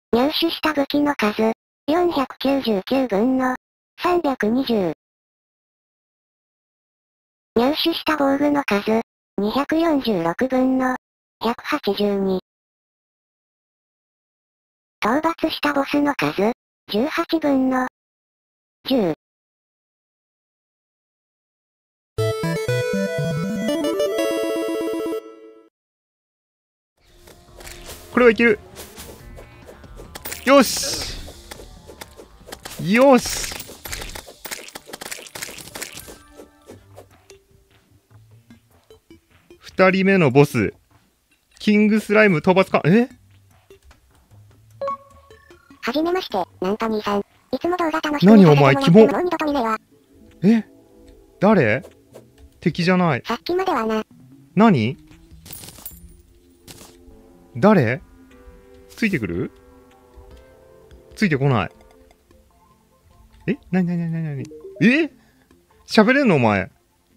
入手した武器の数、499分の320。入手した防具の数、246分の182。討伐したボスの数、18分の10。 これはいける。よしよし。2人目のボス、キングスライム討伐か。 はじめまして、なんと兄さん。いつも動画楽しみ何お前キモ。 もう二度と見ねえわ。 誰？敵じゃない。 さっきまではな。 何？誰？ついてくる？ついてこない。なに喋れんのお前。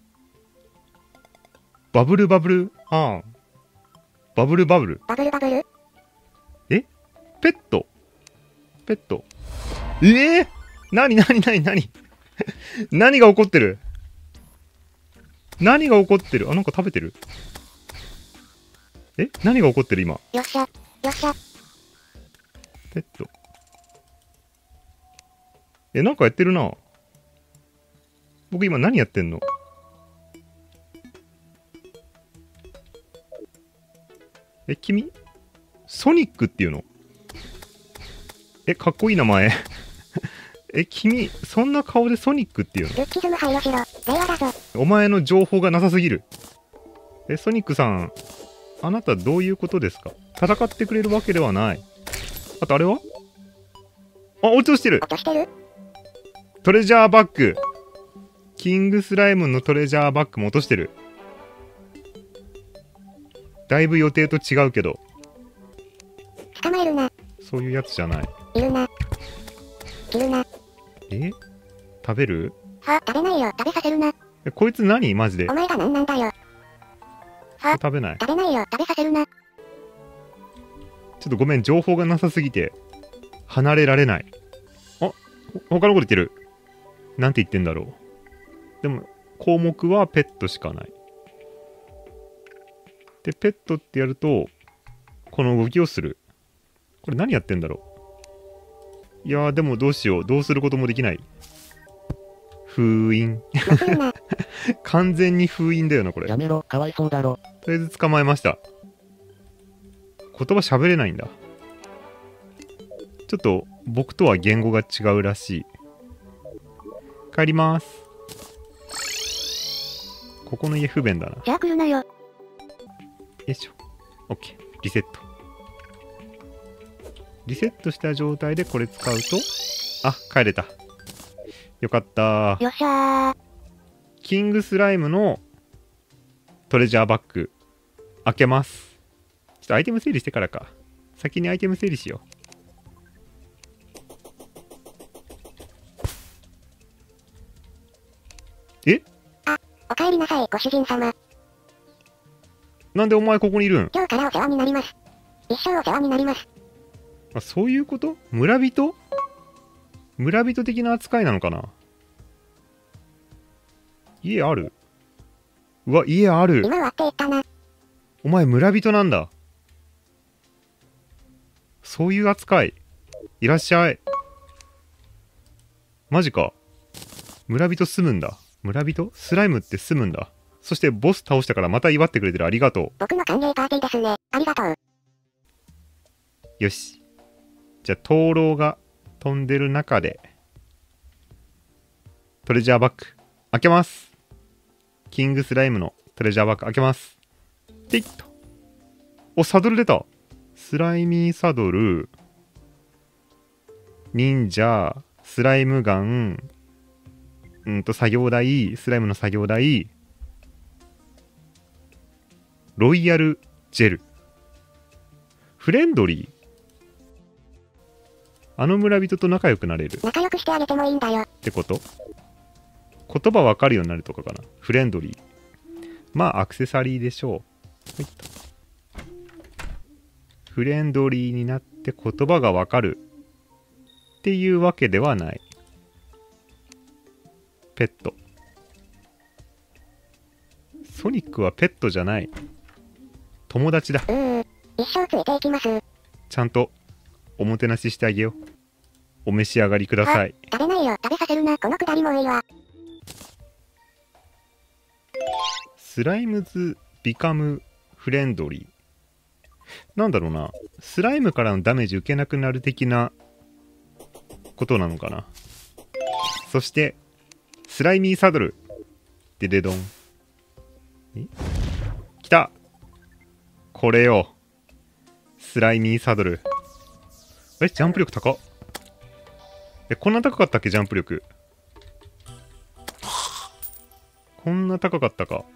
バブルバブルあん。バブルバブル。 バブルバブル？ ペット。ペット。何何が起こってる？何が起こってる？あ、なんか食べてる？何が起こってる今？ よっしゃ、よっしゃ。 ペット。なんかやってるな。僕今何やってんの？君？ソニックっていうの？かっこいい名前。君、そんな顔でソニックっていうの？ ルッキズム配慮しろ。令和だぞ。 お前の情報がなさすぎる。ソニックさん、あなたどういうことですか？戦ってくれるわけではない。あとあれは？落としてる。 落としてる？ トレジャーバッグ。キングスライムのトレジャーバッグも落としてる。だいぶ予定と違うけど。 捕まえるな。 そういうやつじゃない。 いるな。切るな。 食べる？ 食べないよ。食べさせるな。 こいつ何？マジで。 お前が何なんだよ。 食べない。 食べないよ。食べさせるな。 ちょっとごめん、情報がなさすぎて離れられない。他のこと言ってる。なんて言ってんだろう。でも項目はペットしかない。でペットってやるとこの動きをする。これ何やってんだろう。いやーでもどうしよう。どうすることもできない。封印。完全に封印だよなこれ。 やめろ、かわいそうだろ。 とりあえず捕まえました。言葉喋れないんだ。ちょっと僕とは言語が違うらしい。帰ります。ここの家不便だな。 じゃあ来るなよ。 よいしょ。OK。リセット。リセットした状態でこれ使うと、帰れた。よかったー。 よっしゃー。 キングスライムのトレジャーバッグ開けます。ちょっとアイテム整理してからか。先にアイテム整理しよう。 お帰りなさい、ご主人様。 なんでお前ここにいるん？ 今日からお世話になります。一生お世話になります。 そういうこと？村人？村人的な扱いなのかな？家ある？うわ、家ある。 今割っていったな。 お前村人なんだ。そういう扱い。いらっしゃい。マジか。村人住むんだ。村人？スライムって住むんだ。そしてボス倒したからまた祝ってくれてる。ありがと僕の歓迎パーティーですね。ありがとう。 う。よし。じゃあ灯籠が飛んでる中でトレジャーバッグ開けます。キングスライムのトレジャーバッグ開けます。ていっと。サドル出た。スライミーサドル、忍者、スライムガン、作業台、スライムの作業台、ロイヤルジェル、フレンドリー。あの村人と仲良くなれる仲良くしてあげてもいいんだよ。 ってこと？言葉わかるようになるとかかな。フレンドリー。まあアクセサリーでしょう。はい、 フレンドリーになって言葉がわかるっていうわけではない。ペット。ソニックはペットじゃない。友達だ。 一生ついていきます。 ちゃんとおもてなししてあげよう。お召し上がりください。 食べないよ。食べさせるな。このくだりもいいわ。 スライムズビカムフレンドリー。なんだろうな。スライムからのダメージ受けなくなる的なことなのかな。そしてスライミーサドル。デデドン。来た。これよ。スライミーサドル。ジャンプ力高っ。こんな高かったっけ、ジャンプ力。こんな高かったか。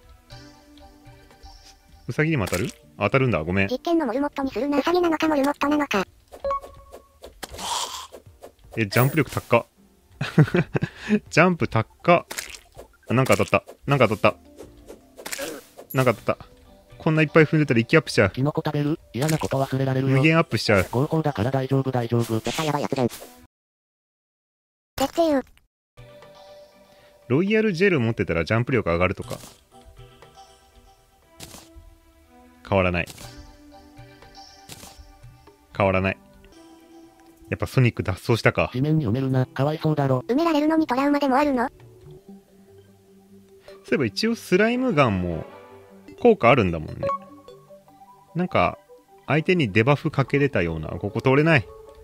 ウサギにも当たる？当たるんだ、ごめん。 実験のモルモットにするな。ウサギなのかモルモットなのか。 ジャンプ力高っ。ジャンプ高っ。なんか当たった。なんか当たった。なんか当たった。こんないっぱい踏んでたら息アップしちゃう。 キノコ食べる？嫌なこと忘れられるよ。 無限アップしちゃう。 合法だから大丈夫大丈夫。 絶対やばいやつじゃん。絶対よ。 ロイヤルジェル持ってたらジャンプ力上がるとか。変わらない。変わらない。やっぱソニック脱走したか。 地面に埋めるな。かわいそうだろ。 埋められるのにトラウマでもあるの？ そういえば一応スライムガンも効果あるんだもんね。なんか相手にデバフかけれたような。ここ通れない。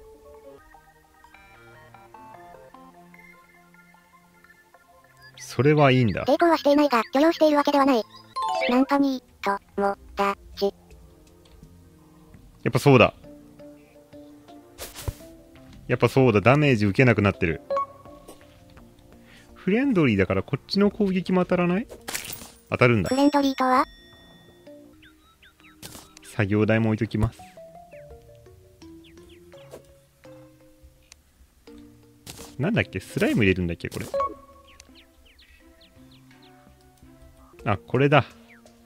それはいいんだ。 抵抗はしていないが許容しているわけではない。なんかにともだち。 やっぱそうだ。やっぱそうだ。ダメージ受けなくなってる。フレンドリーだからこっちの攻撃も当たらない？当たるんだ。 フレンドリーとは？ 作業台も置いときます。なんだっけ？スライム入れるんだっけこれ。あ、これだ。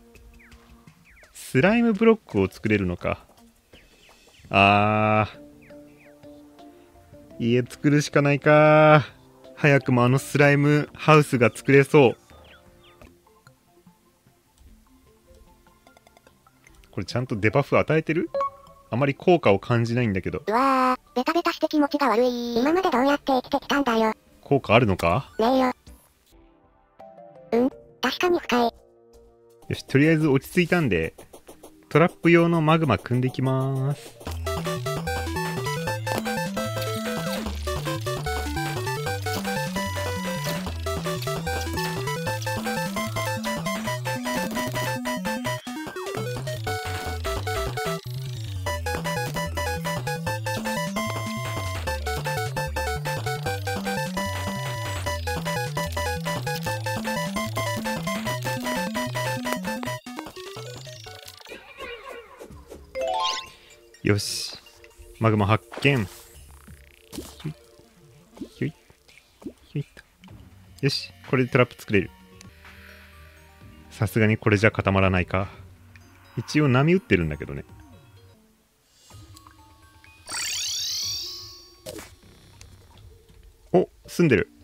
スライムブロックを作れるのか。家作るしかないか。早くもあのスライムハウスが作れそう。これちゃんとデバフ与えてる？あまり効果を感じないんだけど。 うわー、ベタベタして気持ちが悪い。今までどうやって生きてきたんだよ。 効果あるのか？ ねえよ。確かに深い。 よし、とりあえず落ち着いたんで、トラップ用のマグマ組んできまーす。よし、マグマ発見。ひょいひょいと。よし、これでトラップ作れる。さすがにこれじゃ固まらないか。一応波打ってるんだけどね。お、住んでる。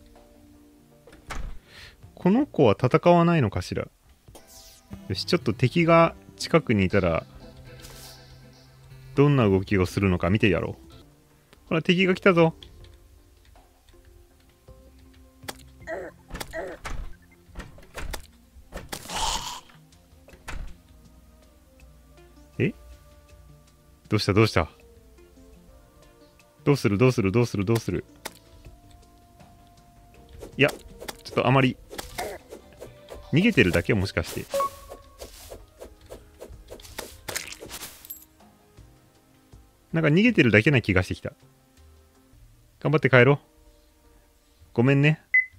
この子は戦わないのかしら。よし、ちょっと敵が近くにいたらどんな動きをするのか見てやろう。ほら、敵が来たぞ。どうしたどうした？どうするどうするどうするどうする？いや、ちょっとあまり逃げてるだけ？もしかして。なんか逃げてるだけな気がしてきた。頑張って帰ろう。ごめんね。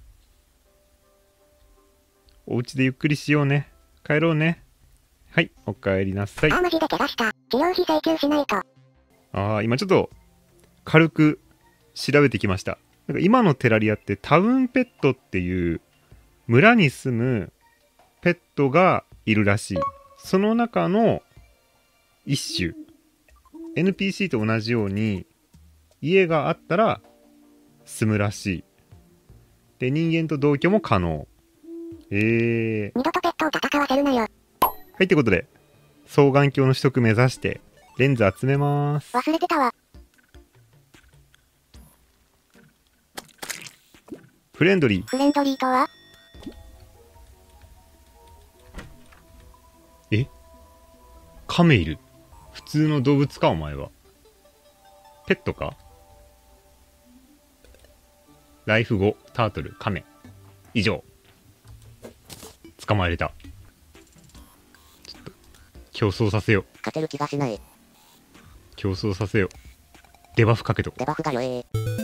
お家でゆっくりしようね。帰ろうね。はい、お帰りなさい。 マジで怪我した。治療費請求しないと。 今ちょっと軽く調べてきました。なんか今のテラリアってタウンペットっていう村に住むペットがいるらしい。その中の一種 NPC と同じように家があったら住むらしい。で、人間と同居も可能。 二度とペットを戦わせるなよ。 はい、ってことで双眼鏡の取得目指してレンズ集めます。 忘れてたわ。 フレンドリー。 フレンドリーとは？ カメいる。普通の動物かお前は。ペットか。ライフ5タートルカメ以上。捕まえれた。ちょっと競争させよう。 勝てる気がしない。 競争させよう。デバフかけと。 デバフが弱え。